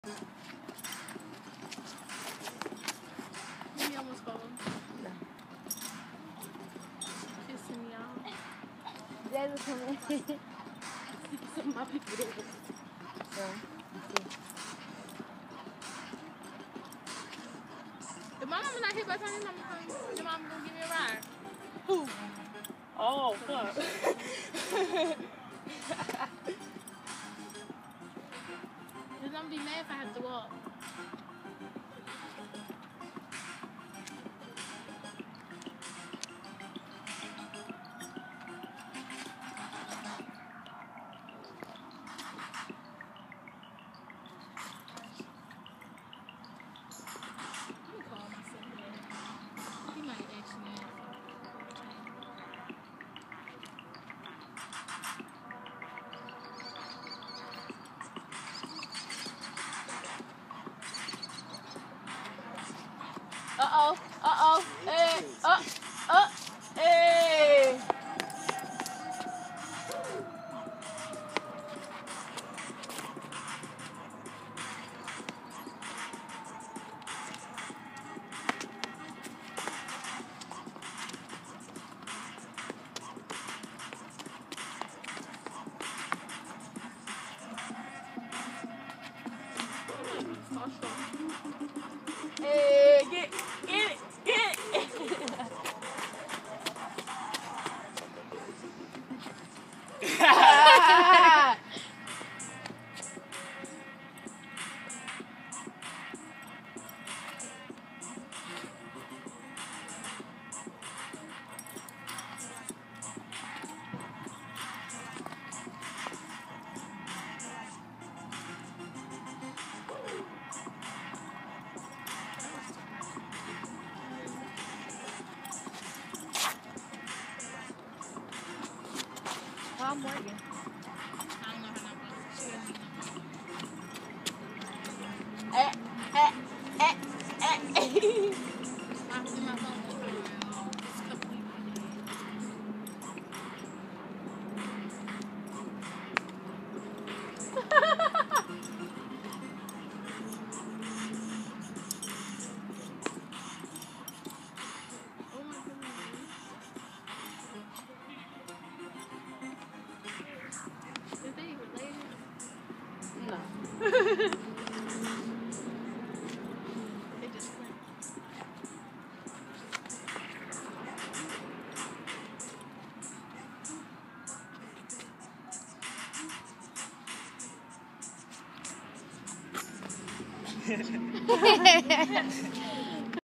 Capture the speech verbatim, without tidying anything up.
You almost fall. No. Kissing me out. Daddy was coming. Some of my people there. So, if my mama not here by the time your mama comes, your mama gonna give me a ride. Who? Oh, fuck. Cause I'm gonna be mad if I have to walk. Uh-oh, uh-oh, hey, uh, uh, hey. Hey, get, get it, get it. Call Morgan. I don't know her number. She doesn't know. Eh, eh, eh, eh. I was in my phone. They just went.